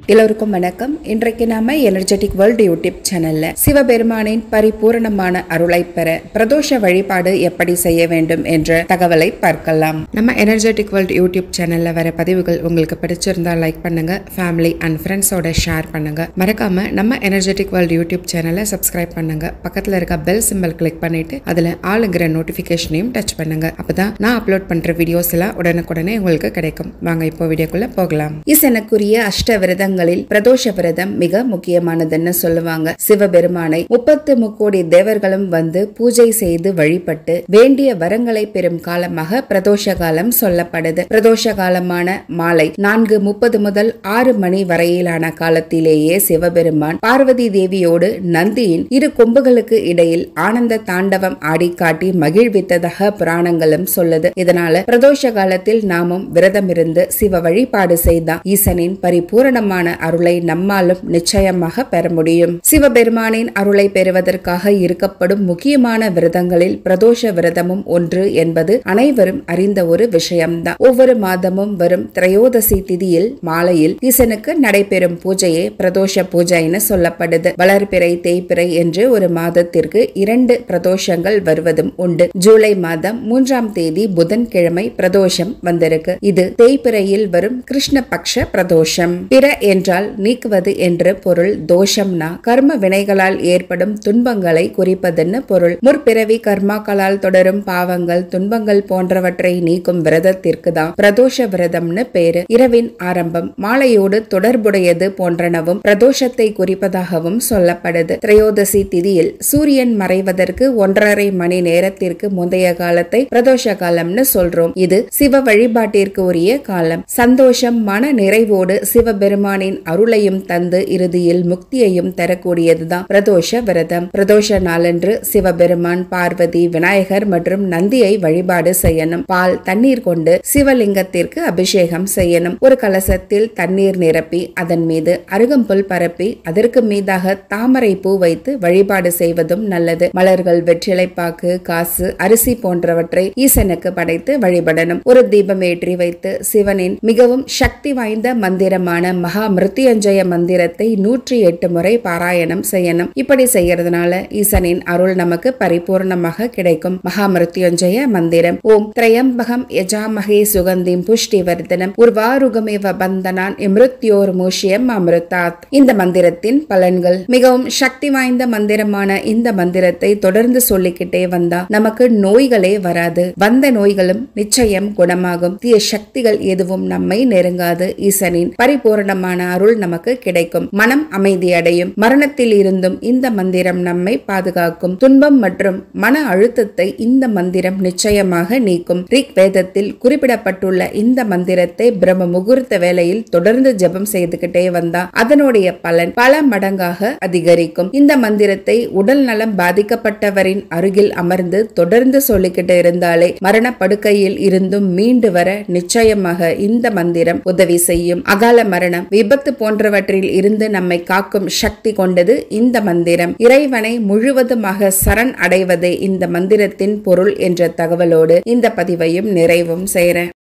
எல்லோருக்கும் வணக்கம். இன்றைக்கு நாம energeticworld யூடியூப் சேனல்ல சிவபெருமானின் பரிபூரணமான அருளை பெற பிரதோஷ வழிபாடு எப்படி செய்ய வேண்டும் என்ற தகவலை பார்க்கலாம். நம்ம energeticworld யூடியூப் சேனல்ல வர பதிவுகள் உங்களுக்கு பிடிச்சிருந்தா லைக் பண்ணுங்க, ஃபேமிலி அண்ட் ஃப்ரெண்ட்ஸோட ஷேர் பண்ணுங்க. மறக்காம நம்ம energeticworld யூடியூப் சேனலை சப்ஸ்கிரைப் பண்ணுங்க. பக்கத்துல இருக்க பெல் சிம்பல் கிளிக் பண்ணிட்டு அதுல ஆளுங்கிற நோட்டிபிகேஷனையும் டச் பண்ணுங்க. அப்பதான் நான் அப்லோட் பண்ற வீடியோஸ் எல்லாம் உடனுக்குடனே உங்களுக்கு கிடைக்கும். வாங்க இப்போ வீடியோக்குள்ள போகலாம். ஈசனுக்குரிய அஷ்ட விரதங்கள் பிரதோஷ விரதம் மிக முக்கியமானதுன்னு சொல்லுவாங்க. சிவபெருமானை 33 கோடி தேவர்களும் வந்து பூஜை செய்து வழிபட்டு வேண்டிய வரங்களை பெறும் காலமாக பிரதோஷ காலம் சொல்லப்படுது. பிரதோஷ காலமான மாலை 4:30 முதல் 6 மணி வரையிலான காலத்திலேயே சிவபெருமான் பார்வதி தேவியோடு நந்தியின் இரு கொம்புகளுக்கு இடையில் ஆனந்த தாண்டவம் ஆடி காட்டி மகிழ்வித்ததாக புராணங்களும் சொல்லுது. இதனால பிரதோஷ காலத்தில் நாமும் விரதம் இருந்து சிவ வழிபாடு செய்தா ஈசனின் பரிபூரணமான அருளை நம்மாலும் நிச்சயமாக பெற முடியும். சிவபெருமானின் அருளை பெறுவதற்காக இருக்கப்படும் முக்கியமான விரதங்களில் பிரதோஷ விரதமும் ஒன்று என்பது அனைவரும் அறிந்த ஒரு விஷயம்தான். ஒவ்வொரு மாதமும் வரும் திரையோதசி திதியில் மாலையில் ஈசனுக்கு நடைபெறும் பூஜையே பிரதோஷ பூஜைன்னு சொல்லப்படுது. வளர்பிறை தேய்பிறை என்று ஒரு மாதத்திற்கு 2 பிரதோஷங்கள் வருவதும் உண்டு. ஜூலை மாதம் 3ஆம் தேதி புதன்கிழமை பிரதோஷம் வந்திருக்கு. இது தேய்பிறையில் வரும் கிருஷ்ணபக்ஷ பிரதோஷம். பிற என்றால் நீக்குவது என்று பொருள். தோஷம்னா கர்ம வினைகளால் ஏற்படும் துன்பங்களை குறிப்பதுன்னு பொருள். முற்பிறவி கர்மாக்களால் தொடரும் பாவங்கள், துன்பங்கள் போன்றவற்றை நீக்கும் விரதத்திற்கு தான் பிரதோஷ விரதம்னு பேரு. இரவின் ஆரம்பம் மாலையோடு தொடர்புடையது போன்றனவும் பிரதோஷத்தை குறிப்பதாகவும் சொல்லப்படுது. திரையோதசி திதியில் சூரியன் மறைவதற்கு 1.5 மணி நேரத்திற்கு முந்தைய காலத்தை பிரதோஷ காலம்னு சொல்றோம். இது சிவ வழிபாட்டிற்கு உரிய காலம். சந்தோஷம், மன நிறைவோடு சிவபெருமானின் அருளையும் தந்து இறுதியில் முக்தியையும் தரக்கூடியதுதான் பிரதோஷ விரதம். பிரதோஷ நாளன்று சிவபெருமான், பார்வதி, விநாயகர் மற்றும் நந்தியை வழிபாடு செய்யணும். பால், தண்ணீர் கொண்டு சிவலிங்கத்திற்கு அபிஷேகம் செய்யணும். ஒரு கலசத்தில் தண்ணீர் நிரப்பி அதன் மீது அருகம்புல் பரப்பி அதற்கு மீதாக தாமரை பூ வைத்து வழிபாடு செய்வதும் நல்லது. மலர்கள், வெற்றிலைப்பாக்கு, காசு, அரிசி போன்றவற்றை ஈசனுக்கு படைத்து வழிபடணும். ஒரு தீபம் ஏற்றி வைத்து சிவனின் மிகவும் சக்தி வாய்ந்த மந்திரமான மகா மிருத்யுஞ்சய மந்திரத்தை 108 முறை பாராயணம் செய்யணும். இப்படி செய்யறதுனால ஈசனின் அருள் நமக்கு பரிபூர்ணமாக கிடைக்கும். மகா மிருத்யுஞ்சய மந்திரம்: ஓம் திரையம்பகம் யஜாமஹே சுகந்திம் புஷ்டிவர்தனம் உர்வாருகமேவ பந்தனான் இம்ருத்யோர் மூஷ்யம் அமிர்தாத். இந்த மந்திரத்தின் பலன்கள்: மிகவும் சக்தி வாய்ந்த மந்திரமான இந்த மந்திரத்தை தொடர்ந்து சொல்லிக்கிட்டே வந்தா நமக்கு நோய்களே வராது. வந்த நோய்களும் நிச்சயம் குணமாகும். தீய சக்திகள் எதுவும் நம்மை நெருங்காது. ஈசனின் பரிபூரணமான அருள் நமக்கு கிடைக்கும். மனம் அமைதியடையும். மரணத்தில் இருந்தும் இந்த மந்திரம் நம்மை பாதுகாக்கும். துன்பம் மற்றும் மன அழுத்தத்தை இந்த மந்திரம் நிச்சயமாக நீக்கும். ரிக் வேதத்தில் குறிப்பிடப்பட்டுள்ள இந்த மந்திரத்தை பிரம்ம முகூர்த்த வேளையில் தொடர்ந்து ஜெபம் செய்துகிட்டே வந்தா அதனுடைய பலன் பல மடங்காக அதிகரிக்கும். இந்த மந்திரத்தை உடல் நலம் பாதிக்கப்பட்டவரின் அருகில் அமர்ந்து தொடர்ந்து சொல்லிக்கிட்டு இருந்தாலே மரண படுக்கையில் இருந்தும் மீண்டு வர நிச்சயமாக இந்த மந்திரம் உதவி செய்யும். அகால மரணம், விபத்து போன்றவற்றில் இருந்து நம்மை காக்கும் சக்தி கொண்டது இந்த மந்திரம். இறைவனை முழுவதுமாக சரண் அடைவதே இந்த மந்திரத்தின் பொருள் என்ற தகவலோடு இந்த பதிவையும் நிறைவும் செய்றேன்.